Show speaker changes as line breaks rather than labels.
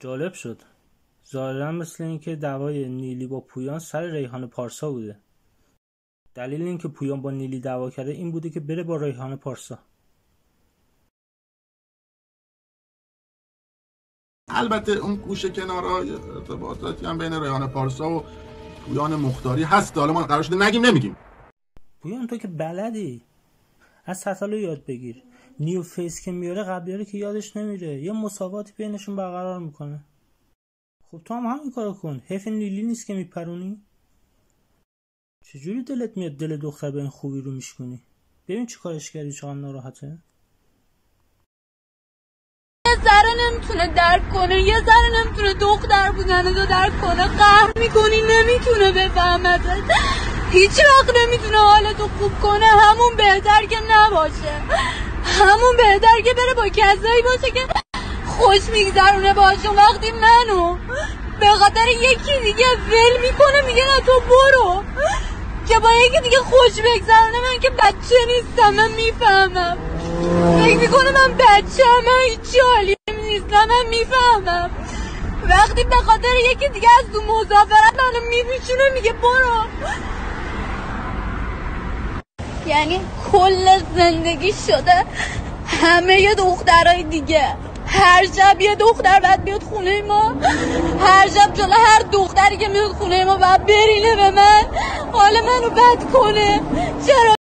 جالب شد. ظاهرا مثل اینکه دعوای نیلی با پویان سر ریحان پارسا بوده. دلیل اینکه پویان با نیلی دعوا کرده این بوده که بره با ریحان پارسا.
البته اون گوشه کنارهای ارتباطاتی هم بین ریحان پارسا و پویان مختاری هست. حالا ما قرار شده نگیم نمیگیم.
پویان تو که بلدی از سطالو یاد بگیر. نیو فیس که میاره قبلیاره که یادش نمیره، یه مساواتی بینشون برقرار میکنه. خب تو هم همین کارو کن. حیف نیلی نیست که میپرونی. چجوری دلت میاد دل دختر به این خوبی رو میشکنی؟ ببین چی کارش کردی، چقدر ناراحته.
یه ذره نمیتونه درک کنه، یه ذره نمیتونه دختر بودن رو درک کنه. قهر میکنی نمیتونه بفهمتت، هیچ وقت نمیتونه حالتو خوب کنه. همون بهتر که نباشه، همون بهتر که بره با کسایی باشه که خوش میگذرونه باشون. وقتی منو به خاطر یکی دیگه ول میکنه میگه نه تو برو، که با یکی دیگه خوش بگذرونه. من که بچه نیستم، من میفهمم. فکر میکنه من بچه هم، من هیچ حالیم نیستم، من میفهمم. وقتی به خاطر یکی دیگه از دو مسافرت منو میپیچونه میگه برو، یعنی کل زندگی شده همه دخترای دیگه. هر شب یه دختر باید بیاد خونه ما، هر شب جلو هر دختری که میاد خونه ما باید برینه به من، حال منو بد کنه. چرا؟